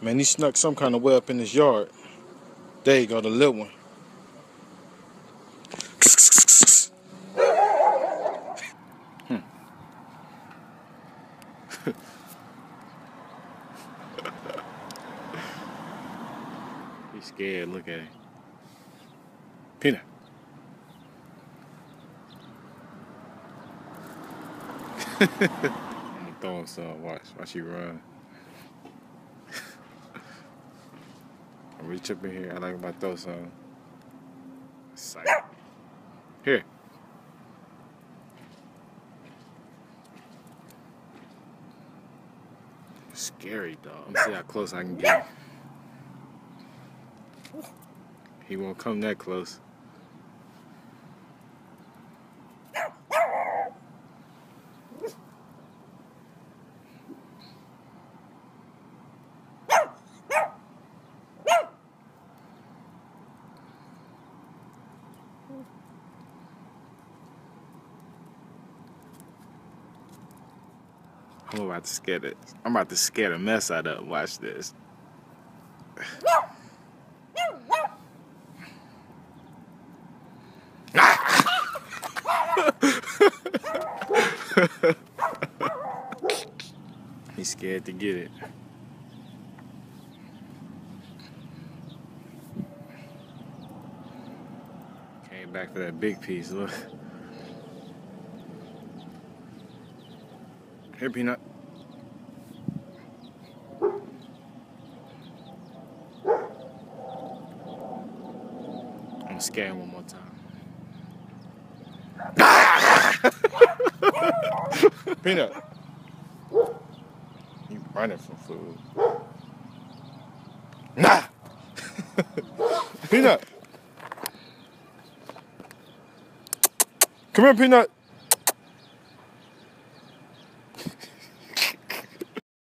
Man, he snuck some kind of way up in his yard. There you go, the little one. He's scared. Look at him. Peanut. I'm gonna throw him some. Watch you run. I reach up in here. I like about to throw some. Psych. Here. Scary dog. Let me see how close I can get him. He won't come that close. I'm about to scare the mess out of him. Watch this. He's scared to get it. Came back for that big piece, look. Here, Peanut. I'm gonna scare him one more time. Peanut. You running from food. Nah! Peanut! Come here, Peanut!